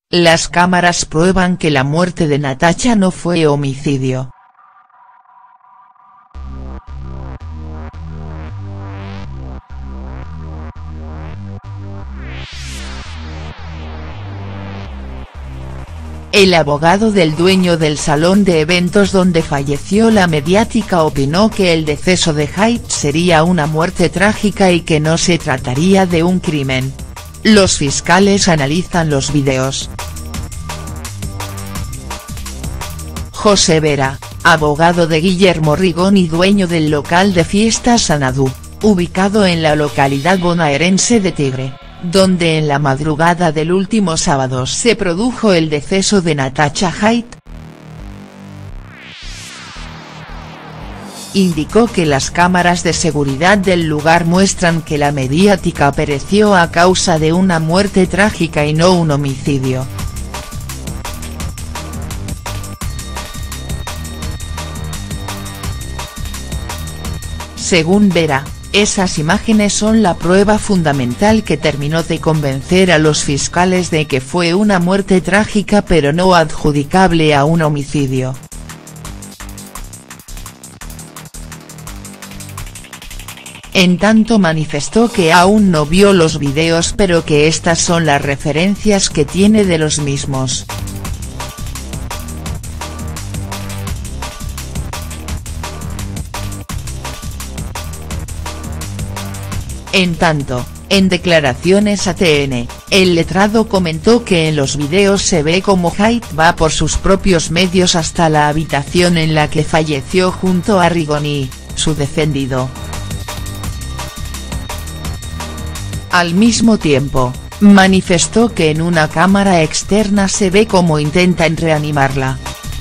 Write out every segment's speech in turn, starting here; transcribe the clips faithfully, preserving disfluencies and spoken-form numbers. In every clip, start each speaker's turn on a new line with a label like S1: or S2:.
S1: Las cámaras prueban que la muerte de Natasha no fue homicidio. El abogado del dueño del salón de eventos donde falleció la mediática opinó que el deceso de Hyde sería una muerte trágica y que no se trataría de un crimen. Los fiscales analizan los videos. José Vera, abogado de Guillermo Rigón y dueño del local de fiestas Xanadu, ubicado en la localidad bonaerense de Tigre, donde en la madrugada del último sábado se produjo el deceso de Natasha Hyde, indicó que las cámaras de seguridad del lugar muestran que la mediática pereció a causa de una muerte trágica y no un homicidio. Según Vera, esas imágenes son la prueba fundamental que terminó de convencer a los fiscales de que fue una muerte trágica pero no adjudicable a un homicidio. En tanto manifestó que aún no vio los videos pero que estas son las referencias que tiene de los mismos. En tanto, en declaraciones a T N, el letrado comentó que en los videos se ve como Hyde va por sus propios medios hasta la habitación en la que falleció junto a Rigoni, su defendido. Al mismo tiempo, manifestó que en una cámara externa se ve cómo intentan reanimarla.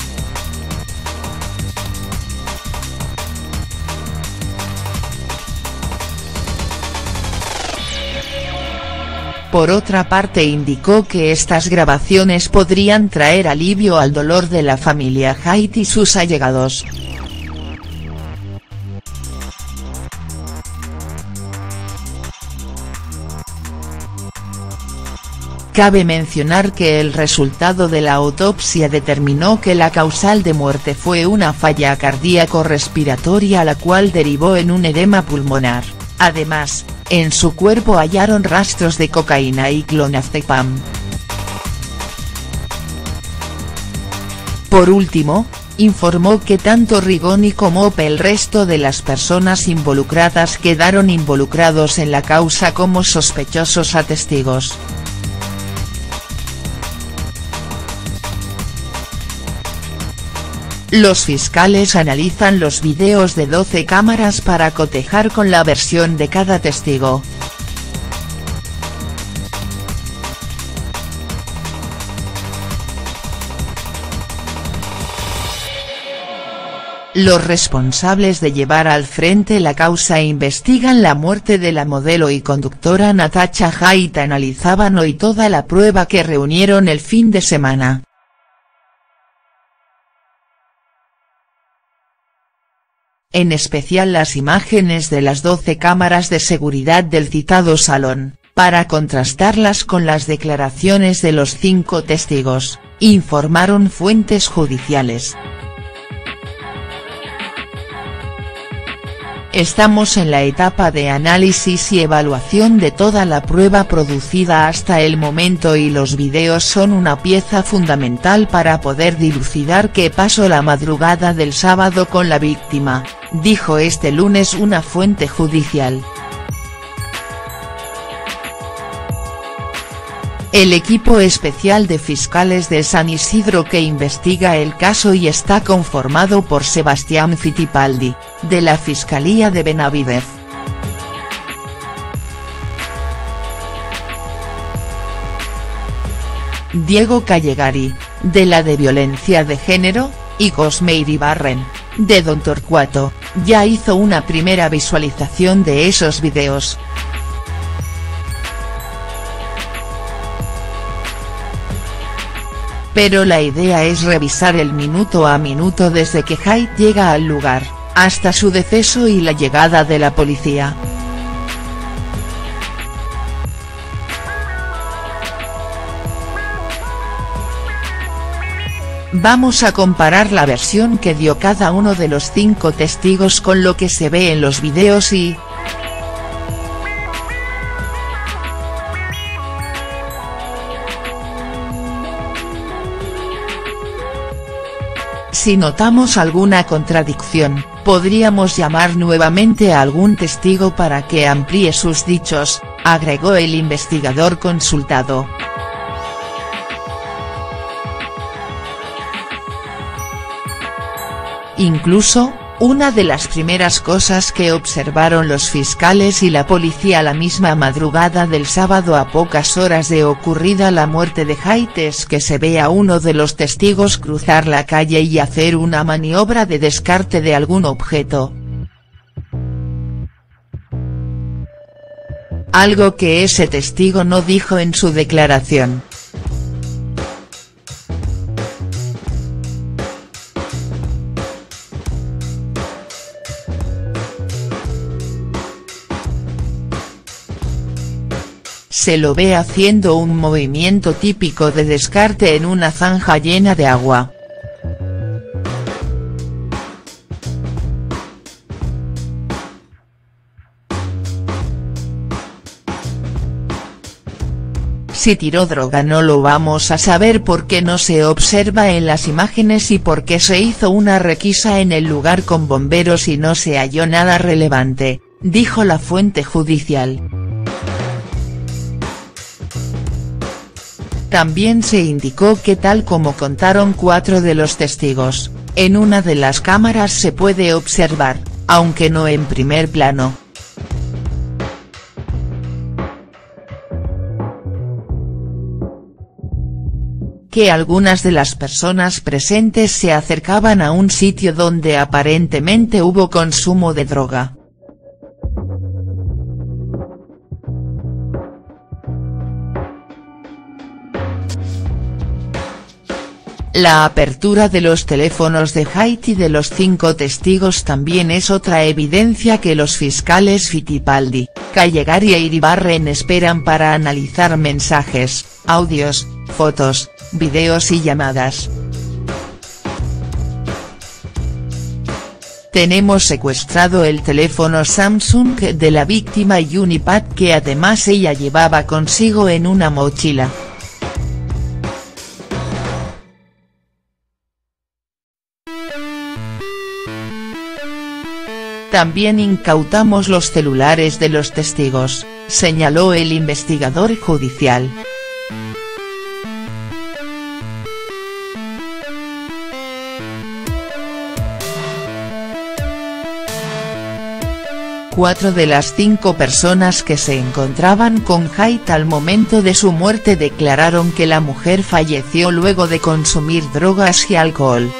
S1: Por otra parte indicó que estas grabaciones podrían traer alivio al dolor de la familia Hyde y sus allegados. Cabe mencionar que el resultado de la autopsia determinó que la causal de muerte fue una falla cardíaco-respiratoria la cual derivó en un edema pulmonar. Además, en su cuerpo hallaron rastros de cocaína y clonazepam. Por último, informó que tanto Rigoni como el resto de las personas involucradas quedaron involucrados en la causa como sospechosos a testigos. Los fiscales analizan los videos de doce cámaras para cotejar con la versión de cada testigo. Los responsables de llevar al frente la causa investigan la muerte de la modelo y conductora Natasha Hyde analizaban hoy toda la prueba que reunieron el fin de semana. En especial las imágenes de las doce cámaras de seguridad del citado salón, para contrastarlas con las declaraciones de los cinco testigos, informaron fuentes judiciales. Estamos en la etapa de análisis y evaluación de toda la prueba producida hasta el momento y los videos son una pieza fundamental para poder dilucidar qué pasó la madrugada del sábado con la víctima, dijo este lunes una fuente judicial. El equipo especial de fiscales de San Isidro que investiga el caso y está conformado por Sebastián Fittipaldi, de la Fiscalía de Benavidez. Diego Callegari, de la de Violencia de Género, y Cosme Iribarren, de Don Torcuato, ya hizo una primera visualización de esos videos. Pero la idea es revisar el minuto a minuto desde que Hyde llega al lugar, hasta su deceso y la llegada de la policía. Vamos a comparar la versión que dio cada uno de los cinco testigos con lo que se ve en los videos y… Si notamos alguna contradicción, podríamos llamar nuevamente a algún testigo para que amplíe sus dichos, agregó el investigador consultado. Incluso, una de las primeras cosas que observaron los fiscales y la policía la misma madrugada del sábado a pocas horas de ocurrida la muerte de Haidt es que se ve a uno de los testigos cruzar la calle y hacer una maniobra de descarte de algún objeto. Algo que ese testigo no dijo en su declaración. Se lo ve haciendo un movimiento típico de descarte en una zanja llena de agua. Si tiró droga no lo vamos a saber porque no se observa en las imágenes y porque se hizo una requisa en el lugar con bomberos y no se halló nada relevante, dijo la fuente judicial. También se indicó que tal como contaron cuatro de los testigos, en una de las cámaras se puede observar, aunque no en primer plano, que algunas de las personas presentes se acercaban a un sitio donde aparentemente hubo consumo de droga. La apertura de los teléfonos de Haidt y de los cinco testigos también es otra evidencia que los fiscales Fittipaldi, Callegari e Iribarren esperan para analizar mensajes, audios, fotos, videos y llamadas. Tenemos secuestrado el teléfono Samsung de la víctima y un iPad que además ella llevaba consigo en una mochila. También incautamos los celulares de los testigos, señaló el investigador judicial. Cuatro de las cinco personas que se encontraban con Haidt al momento de su muerte declararon que la mujer falleció luego de consumir drogas y alcohol.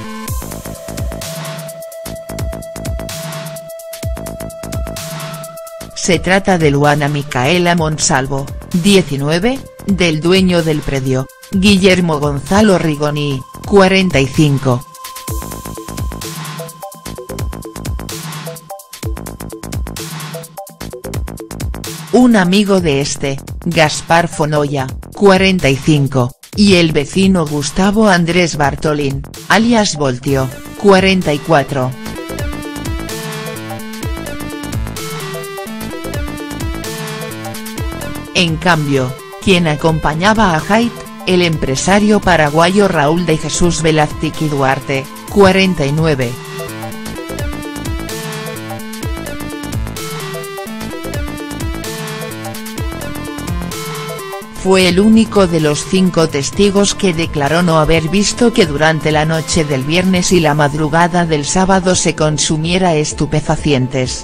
S1: Se trata de Luana Micaela Monsalvo, diecinueve, del dueño del predio, Guillermo Gonzalo Rigoni, cuarenta y cinco. Un amigo de este, Gaspar Fonoya, cuarenta y cinco, y el vecino Gustavo Andrés Bartolín, alias Voltio, cuarenta y cuatro. En cambio, quien acompañaba a Haidt, el empresario paraguayo Raúl de Jesús Velázquez Duarte, cuarenta y nueve. Fue el único de los cinco testigos que declaró no haber visto que durante la noche del viernes y la madrugada del sábado se consumiera estupefacientes.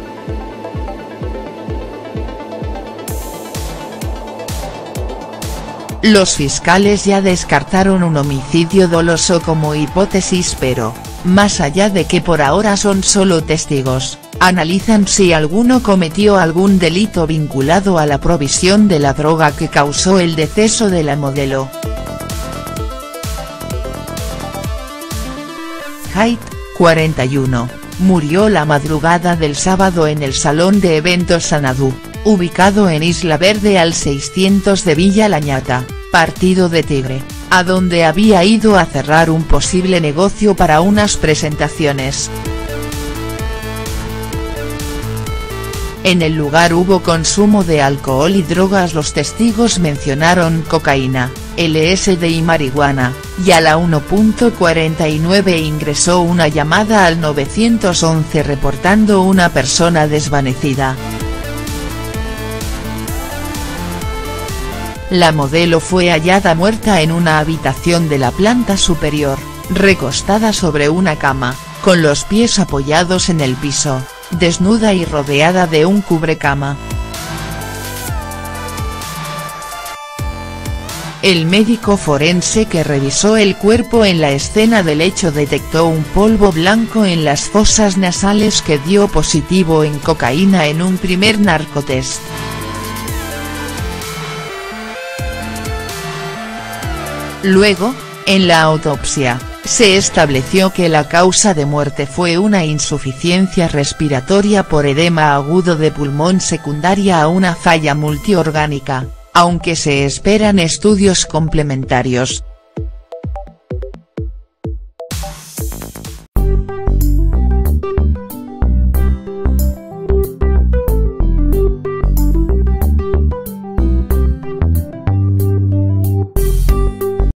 S1: Los fiscales ya descartaron un homicidio doloso como hipótesis pero, más allá de que por ahora son solo testigos, analizan si alguno cometió algún delito vinculado a la provisión de la droga que causó el deceso de la modelo. Haidt, cuarenta y uno, murió la madrugada del sábado en el salón de eventos Sanadú, ubicado en Isla Verde al seiscientos de Villa Lañata, Partido de Tigre, a donde había ido a cerrar un posible negocio para unas presentaciones. En el lugar hubo consumo de alcohol y drogas. Los testigos mencionaron cocaína, L S D y marihuana, y a la una cuarenta y nueve ingresó una llamada al nueve once reportando una persona desvanecida. La modelo fue hallada muerta en una habitación de la planta superior, recostada sobre una cama, con los pies apoyados en el piso, desnuda y rodeada de un cubrecama. El médico forense que revisó el cuerpo en la escena del hecho detectó un polvo blanco en las fosas nasales que dio positivo en cocaína en un primer narcotest. Luego, en la autopsia, se estableció que la causa de muerte fue una insuficiencia respiratoria por edema agudo de pulmón secundaria a una falla multiorgánica, aunque se esperan estudios complementarios.